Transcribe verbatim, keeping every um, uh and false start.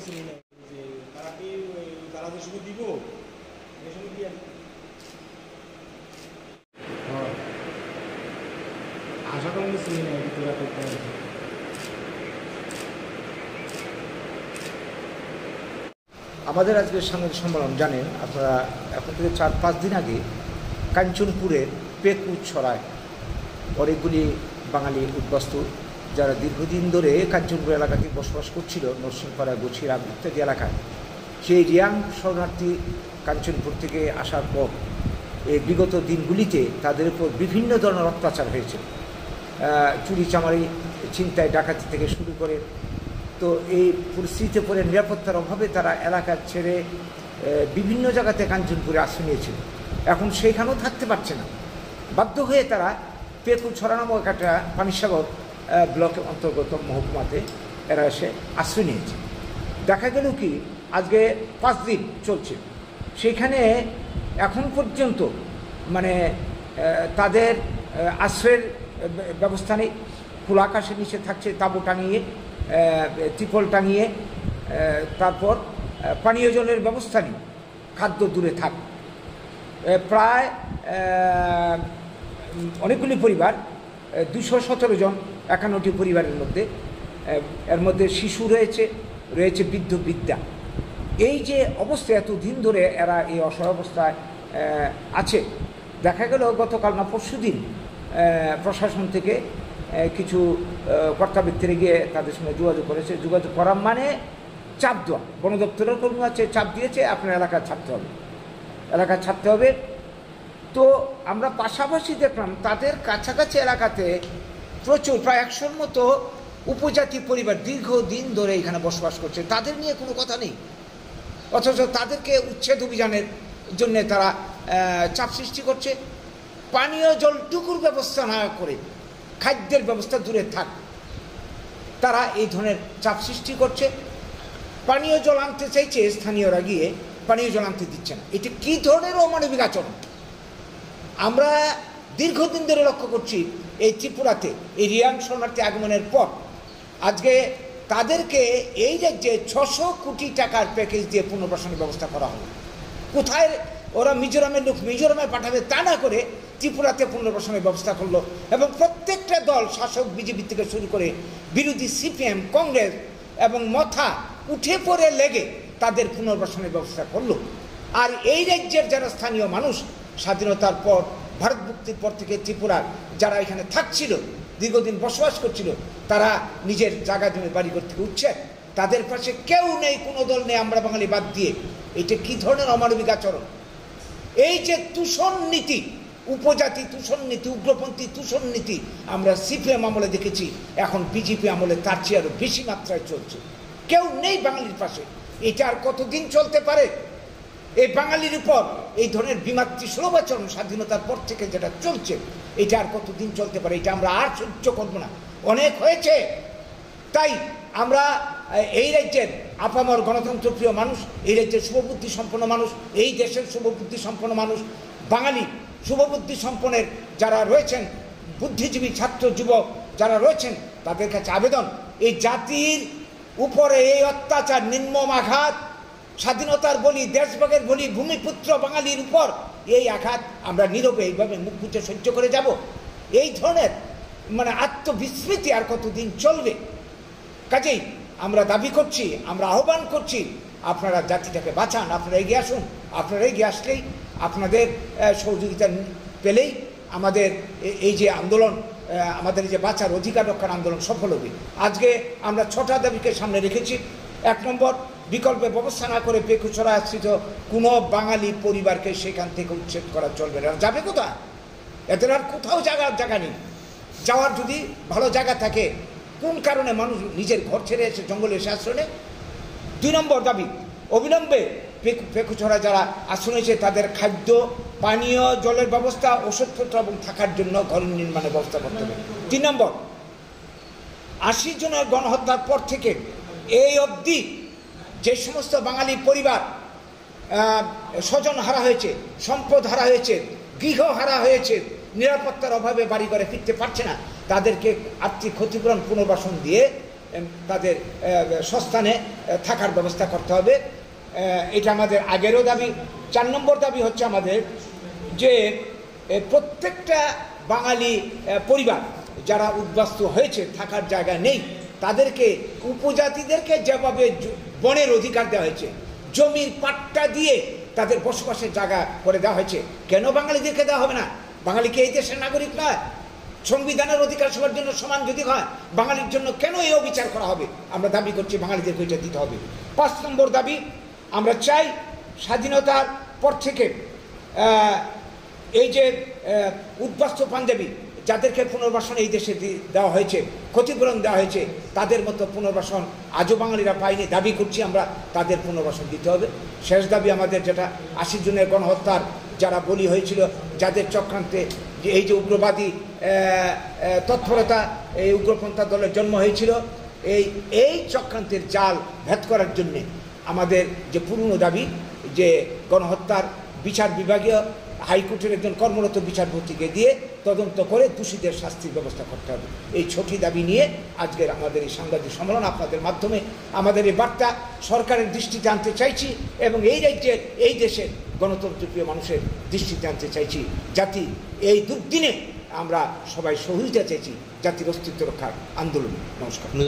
চিনি না যে তারা কি তারা যে সময় দিব এই সময় কি আশা করি চিনি না তোরা করতে হবে। আমাদের আজকের সাংবাদিক সম্মেলন জানেন আপনারা, এখন থেকে চার পাঁচ দিন আগে কাঞ্চনপুরের পেকুছড়ায় অনেকগুলি বাঙালি উদ্বাস্তু যারা দীর্ঘদিন ধরে কাঞ্চনপুর এলাকাতে বসবাস করছিল, নরসিংপাড়া, গছিরাম ইত্যাদি এলাকায়, সেই রিয়াং শরণার্থী কাঞ্চনপুর থেকে আসার পর এই বিগত দিনগুলিতে তাদের উপর বিভিন্ন ধরনের অত্যাচার হয়েছে, চুরি চামারি, ছিনতাই, ডাকাতি থেকে শুরু করে। তো এই পরিস্থিতিতে পরে নিরাপত্তার অভাবে তারা এলাকা ছেড়ে বিভিন্ন জায়গাতে কাঞ্চনপুরে আশ্রয় নিয়েছিল। এখন সেইখানেও থাকতে পারছে না, বাধ্য হয়ে তারা পেকুছড়া নামক একটা পানিসাগর ব্লকের অন্তর্গত মহকুমাতে এরা এসে আশ্রয় নিয়েছে। দেখা গেল কি আজকে পাঁচ দিন চলছে, সেইখানে এখন পর্যন্ত মানে তাদের আশ্রয়ের ব্যবস্থা নেই। খোলা আকাশের নিচে থাকছে তাঁবু টাঙিয়ে, ত্রিপল টাঙিয়ে, তারপর পানীয় জলের ব্যবস্থা নেই, খাদ্য দূরে থাক। প্রায় অনেকগুলি পরিবার, দুশো সতেরো জন একান্নটি পরিবারের মধ্যে, এর মধ্যে শিশু রয়েছে, রয়েছে বৃদ্ধ বৃদ্ধা। এই যে অবস্থা, এতদিন ধরে এরা এই অসহায় অবস্থায় আছে। দেখা গেল গতকাল না পরশু দিন প্রশাসন থেকে কিছু কর্তাবৃত্তিরে গিয়ে তাদের সঙ্গে যোগাযোগ করেছে। যোগাযোগ করার মানে চাপ দেওয়া, বন দপ্তরের কর্মী আছে, চাপ দিয়েছে আপনার এলাকা ছাড়তে হবে, এলাকা ছাড়তে হবে। তো আমরা পাশাপাশি দেখলাম তাদের কাছাকাছি এলাকাতে প্রচুর, প্রায় একশোর মতো উপজাতি পরিবার দীর্ঘদিন ধরে এখানে বসবাস করছে, তাদের নিয়ে কোনো কথা নেই। অথচ তাদেরকে উচ্ছেদ অভিযানের জন্য তারা চাপ সৃষ্টি করছে। পানীয় জলটুকুর ব্যবস্থা না করে খাদ্যের ব্যবস্থা দূরে থাক, তারা এই ধরনের চাপ সৃষ্টি করছে। পানীয় জল আনতে চাইছে, স্থানীয়রা গিয়ে পানীয় জল আনতে দিচ্ছে না। এটি কী ধরনের অমানবিক আচরণ? আমরা দীর্ঘদিন ধরে লক্ষ্য করছি এই ত্রিপুরাতে এই রিয়াং শরণার্থী আগমনের পর আজকে তাদেরকে এই রাজ্যে ছশো কোটি টাকার প্যাকেজ দিয়ে পুনর্বাসনের ব্যবস্থা করা হলো। কোথায় ওরা মিজোরামের লোক মিজোরামে পাঠাবে তা না করে ত্রিপুরাতে পুনর্বাসনের ব্যবস্থা করলো, এবং প্রত্যেকটা দল, শাসক বিজেপি থেকে শুরু করে বিরোধী সিপিএম, কংগ্রেস এবং মথা উঠে পড়ে লেগে তাদের পুনর্বাসনের ব্যবস্থা করলো। আর এই রাজ্যের যারা স্থানীয় মানুষ, স্বাধীনতার পর, ভারত মুক্তির পর থেকে ত্রিপুরার যারা এখানে থাকছিল, দীর্ঘদিন বসবাস করছিল, তারা নিজের জায়গা জমি বাড়িঘর থেকে উঠছে, তাদের পাশে কেউ নেই, কোনো দল নেই, আমরা বাঙালি বাদ দিয়ে। এটা কী ধরনের অমানবিক আচরণ? এই যে তুষণ নীতি, উপজাতি তুষণ নীতি, উগ্রপন্থী তুষণ নীতি আমরা সিপিএম আমলে দেখেছি, এখন বিজেপি আমলে তার চেয়ে আরও বেশি মাত্রায় চলছে। কেউ নেই বাঙালির পাশে। এটা আর কতদিন চলতে পারে? এই বাঙালির উপর এই ধরনের বিমাতৃসুলভ আচরণ স্বাধীনতার পর থেকে যেটা চলছে, এটা আর কতদিন চলতে পারে? এটা আমরা আর সহ্য করবো না, অনেক হয়েছে। তাই আমরা এই রাজ্যের আপামর গণতন্ত্রপ্রিয় মানুষ, এই রাজ্যের শুভবুদ্ধি সম্পন্ন মানুষ, এই দেশের শুভবুদ্ধি সম্পন্ন মানুষ, বাঙালি শুভবুদ্ধি সম্পন্নের যারা রয়েছেন, বুদ্ধিজীবী ছাত্র যুবক যারা রয়েছেন, তাদের কাছে আবেদন, এই জাতির উপরে এই অত্যাচার, নির্মম আঘাত, স্বাধীনতার বলি, দেশভাগের বলি, ভূমিপুত্র বাঙালির উপর এই আঘাত আমরা নীরবে এইভাবে মুখ বুজে সহ্য করে যাব? এই ধরনের মানে আত্মবিস্মৃতি আর কতদিন চলবে? কাজেই আমরা দাবি করছি, আমরা আহ্বান করছি, আপনারা জাতিটাকে বাঁচান, আপনারা এগিয়ে আসুন। আপনারা এগিয়ে আসলেই, আপনাদের সহযোগিতা পেলেই আমাদের এই যে আন্দোলন, আমাদের এই যে বাঁচার অধিকার রক্ষার আন্দোলন সফল হবে। আজকে আমরা ছটা দাবিকে সামনে রেখেছি। এক নম্বর, বিকল্পে ব্যবস্থা না করে পেকুছড়া আশ্রিত কোনো বাঙালি পরিবারকে সেখান থেকে উচ্ছেদ করা চলবে না। যাবে কোথায়? এদের আর কোথাও জায়গার জায়গা নেই। যাওয়ার যদি ভালো জায়গা থাকে, কোন কারণে মানুষ নিজের ঘর ছেড়ে এসে জঙ্গলে এসে আশ্রয় নেয়? দুই নম্বর দাবি, অবিলম্বে পেকুছড়া যারা আশ্রয় নিয়েছে তাদের খাদ্য, পানীয় জলের ব্যবস্থা, ওষুধপত্র এবং থাকার জন্য ঘর নির্মাণের ব্যবস্থা করতে হবে। তিন নম্বর, আশি জনের গণহত্যার পর থেকে এই অবধি যে সমস্ত বাঙালি পরিবার স্বজন হারা হয়েছে, সম্পদ হারা হয়েছে, গৃহ হারা হয়েছে, নিরাপত্তার অভাবে বাড়ি ঘরে ফিরতে পারছে না, তাদেরকে আর্থিক ক্ষতিপূরণ পুনর্বাসন দিয়ে তাদের সস্থানে থাকার ব্যবস্থা করতে হবে। এটা আমাদের আগেরও দাবি। চার নম্বর দাবি হচ্ছে আমাদের যে প্রত্যেকটা বাঙালি পরিবার যারা উদ্বাস্তু হয়েছে, থাকার জায়গা নেই, তাদেরকে উপজাতিদেরকে যেভাবে বনের অধিকার দেওয়া হয়েছে, জমির পাট্টা দিয়ে তাদের বসবাসের জায়গা করে দেওয়া হয়েছে, কেন বাঙালিদেরকে দেওয়া হবে না? বাঙালিকে এই দেশের নাগরিক নয়? সংবিধানের অধিকার সবার জন্য সমান যদি হয়, বাঙালির জন্য কেন এই অবিচার করা হবে? আমরা দাবি করছি বাঙালিদেরকে এটা দিতে হবে। পাঁচ নম্বর দাবি, আমরা চাই স্বাধীনতার পর থেকে এই যে উদ্বাস্তু পাঞ্জাবি যাদেরকে পুনর্বাসন এই দেশে দেওয়া হয়েছে, ক্ষতিপূরণ দেওয়া হয়েছে, তাদের মতো পুনর্বাসন আজও বাঙালিরা পায়নি। দাবি করছি আমরা তাদের পুনর্বাসন দিতে হবে। শেষ দাবি আমাদের যেটা, আশি জনের গণহত্যার যারা বলি হয়েছিল, যাদের চক্রান্তে যে এই যে উগ্রবাদী তৎপরতা, এই উগ্রপন্থা দলের জন্ম হয়েছিল, এই এই চক্রান্তের জাল ভেদ করার জন্যে আমাদের যে পুরনো দাবি যে গণহত্যার বিচার বিভাগীয় হাইকোর্টের একজন কর্মরত বিচারপতিকে দিয়ে তদন্ত করে দোষীদের শাস্তির ব্যবস্থা করতে হবে। এই ছোটি দাবি নিয়ে আজকের আমাদের এই সাংবাদিক সম্মেলন। আপনাদের মাধ্যমে আমাদের এই বার্তা সরকারের দৃষ্টিতে আনতে চাইছি এবং এই রাজ্যের, এই দেশের গণতন্ত্রপ্রিয় মানুষের দৃষ্টিতে আনতে চাইছি, জাতি এই দুর্দিনে আমরা সবাই সহযোগিতা চাইছি জাতির অস্তিত্ব রক্ষার আন্দোলন। নমস্কার।